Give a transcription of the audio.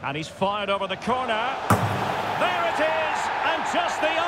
And he's fired over the corner. There it is, and just the